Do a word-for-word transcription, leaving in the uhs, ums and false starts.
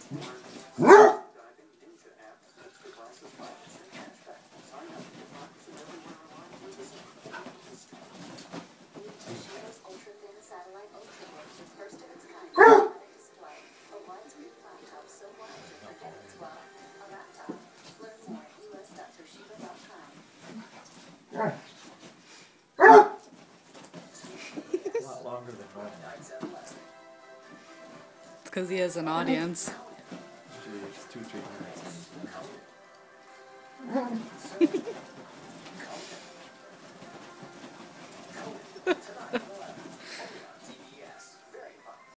A lot longer than normal. It's because he has an audience. Usually it's two, three minutes.